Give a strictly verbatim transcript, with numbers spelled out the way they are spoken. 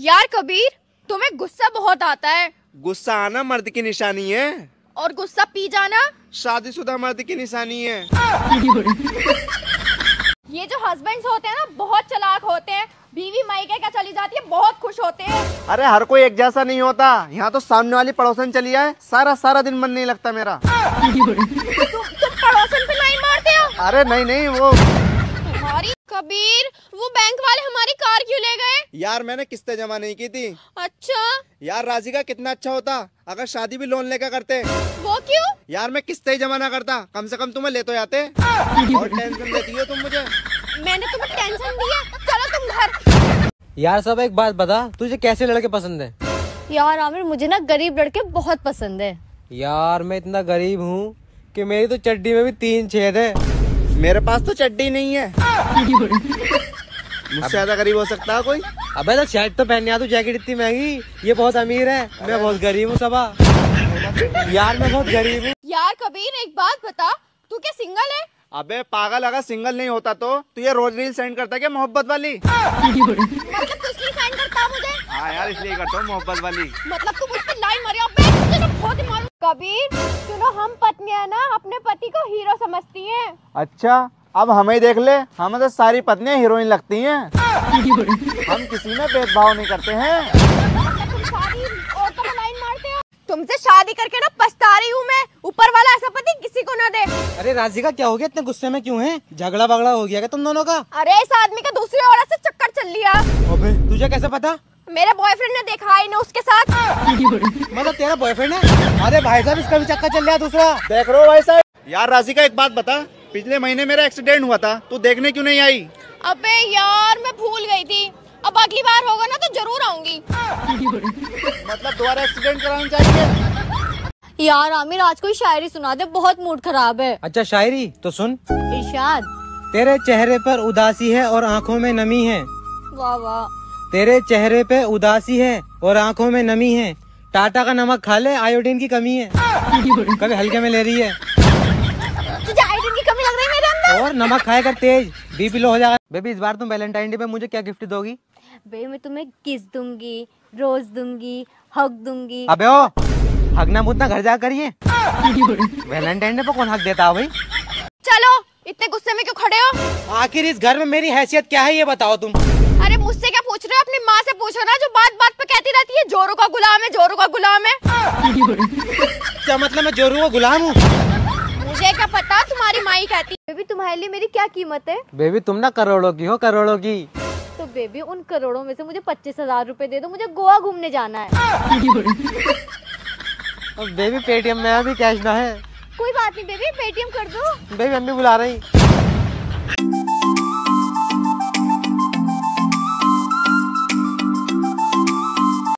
यार कबीर, तुम्हें गुस्सा बहुत आता है। गुस्सा आना मर्द की निशानी है और गुस्सा पी जाना शादीशुदा मर्द की निशानी है। ये जो हस्बैंड्स होते हैं ना, बहुत चालाक होते हैं। बीवी मायके क्या चली जाती है, बहुत खुश होते हैं। अरे हर कोई एक जैसा नहीं होता। यहाँ तो सामने वाली पड़ोसन चली आए, सारा सारा दिन मन नहीं लगता मेरा। तुम तुम पड़ोसन पे लाइन मारते हो? अरे नहीं नहीं, वो तुम्हारी कबीर, वो बैंक वाले हमारी कार क्यों ले गए? यार मैंने किस्तें जमा नहीं की थी। अच्छा। यार राजी का कितना अच्छा होता अगर शादी भी लोन लेकर करते। वो क्यों? यार मैं किस्तें ही जमा ना करता, कम से कम तुम्हें ले तो जाते। और टेंशन देती हो तुम मुझे। मैंने तुम्हें टेंशन दी है? चलो तुम घर। यार सब एक बात बता, तुझे कैसे लड़के पसंद है? यार आमिर, मुझे ना गरीब लड़के बहुत पसंद है। यार मैं इतना गरीब हूँ कि मेरी तो चड्डी में भी तीन छेद है। मेरे पास तो चड्डी नहीं है। मुझसे ज्यादा गरीब हो सकता है कोई? अबे तो शर्ट तो पहन, तू जैकेट इतनी महंगी। ये बहुत अमीर है, मैं बहुत गरीब हूँ सबा। यार मैं बहुत गरीब हूँ। यार कबीर, एक बात बता, तू क्या सिंगल है? अबे पागल, अगर सिंगल नहीं होता तो तू ये रोज रील सेंड करता क्या मोहब्बत वाली? मतलब तू इसलिए सेंड करता मुझे? हाँ यार इसलिए करता हूँ मोहब्बत वाली। मतलब तू मुझ पे लाइन मारी? अबे तुझे तो बहुत ही मालूम। कबीर सुनो, हम पत्नियां ना अपने पति को हीरो समझती हैं। अच्छा, अब हमें देख ले, हमें तो सारी पत्नियां हीरोइन लगती हैं। हम किसी में भेदभाव नहीं करते हैं। तुम सारी औरतों को लाइन मारते हो। तुमसे शादी करके ना पछता रही हूँ मैं। ऊपर वाला ऐसा पति किसी को ना दे। अरे राजिका, क्या हो गया? इतने गुस्से में क्यों है? झगड़ा बगड़ा हो गया क्या तुम दोनों का? अरे इस आदमी का दूसरी औरत से चक्कर चल लिया। अबे तुझे कैसे पता? मेरे बॉयफ्रेंड ने देखा है ना उसके साथ। मतलब तेरा बॉयफ्रेंड है? अरे भाई साहब, इसका भी चक्कर चल रहा दूसरा। देख रहे हो भाई साहब? यार राजिका एक बात बता, पिछले महीने मेरा एक्सीडेंट हुआ था, तू देखने क्यों नहीं आई? अबे यार मैं भूल गई थी। अब अगली बार होगा ना तो जरूर आऊंगी। मतलब दोबारा एक्सीडेंट कराना चाहिए? यार आमिर, आज कोई शायरी सुना दे, बहुत मूड खराब है। अच्छा शायरी तो सुन। इरशाद। तेरे चेहरे पर उदासी है और आँखों में नमी है। वाह वाह। तेरे चेहरे पे उदासी है और आँखों में नमी है। टाटा का नमक खा ले, आयोडीन की कमी है। कभी हल्के में ले रही है। तुझे आयोडीन की कमी लग रही है मेरे अंदर? और नमक खाएगा तेज, बीपी लो हो जाएगा। बेबी इस बार तुम वैलेंटाइन डे पे मुझे क्या गिफ्ट दोगी? बे मैं तुम्हें किस दूंगी, रोज दूंगी, हक दूंगी। अबे ओ, हगना मुतना घर जा करिए। वैलेंटाइन डे पे कौन हक देता है भाई? चलो, इतने गुस्से में क्यों खड़े हो? आखिर इस घर में मेरी हैसियत क्या है ये बताओ तुम। अरे मुझसे क्या पूछ रहे हो? अपनी माँ से पूछो ना, जो बात बात पे कहती रहती है जोरू का गुलाम है, जोरू का गुलाम है। क्या मतलब मैं जोरू का गुलाम हूँ? मुझे क्या पता, तुम्हारी माँ ही कहती। बेबी तुम्हारे लिए मेरी क्या कीमत है? बेबी तुम ना करोड़ों की हो, करोड़ों की। तो बेबी उन करोड़ों में से मुझे पच्चीस हजार रूपए दे दो, मुझे गोवा घूमने जाना है। बेबी पेटीएम में अभी कैश ना है। कोई बात नहीं बेबी, पेटीएम कर दो। बेबी मम्मी बुला रही।